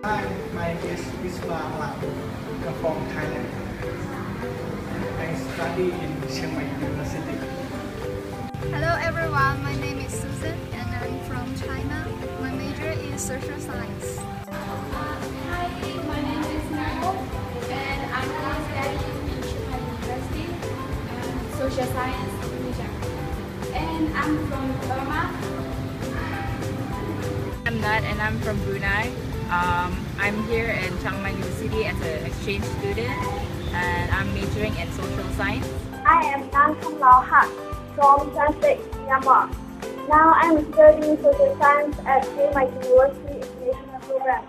Hi, my name is Wisma. I'm from Thailand. I study in Chiang Mai University. Hello everyone, my name is Susan and I'm from China. My major is social science. Hi, my name is Nicole and I'm now studying in Chiang Mai University, social science major. And I'm from Burma. I'm Nat and I'm from Brunei. I'm here in Chiang Mai University as an exchange student and I'm majoring in social science. I am Nan Thong Lao Han from Transit, Myanmar. Now I'm studying social science at Chiang Mai University International Program.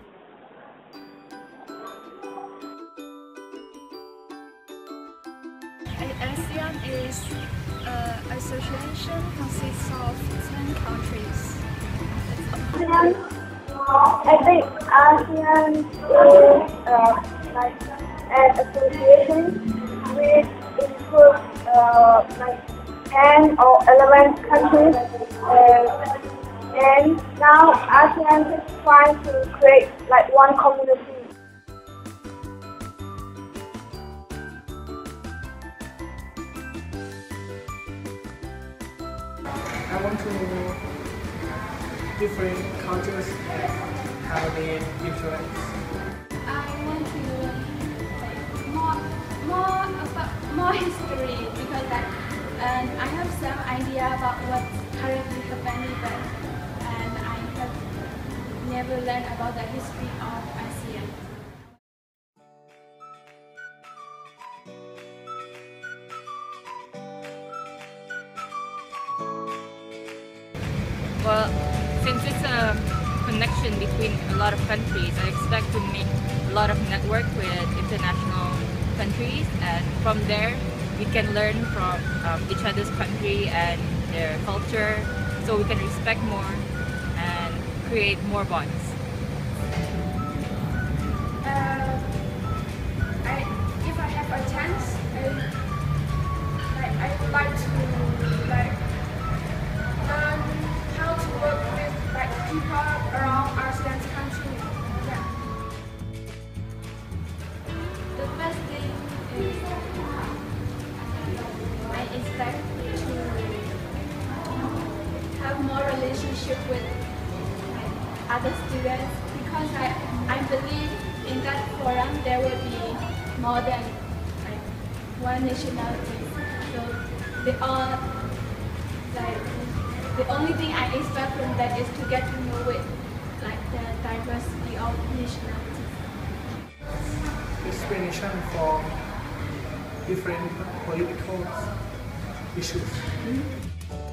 ASEAN is an association consists of 10 countries. I think ASEAN is like an association which includes like 10 or 11 countries, and now ASEAN is trying to create like one community. I want to know different cultures and how they influence. I want to learn more history because I have some idea about what's currently happening there, and I have never learned about the history of ASEAN. Well, since it's a connection between a lot of countries, I expect to make a lot of network with international countries, and from there we can learn from each other's country and their culture, so we can respect more and create more bonds. If I have a chance, I would like to learn how to work with people around ASEAN countries. Yeah. The first thing is I expect to have more relationship with other students because I believe in that forum there will be more than one nationality. So they all the only thing I expect from that is to get to know it, like the diversity of nationalities. Explanation for different political issues.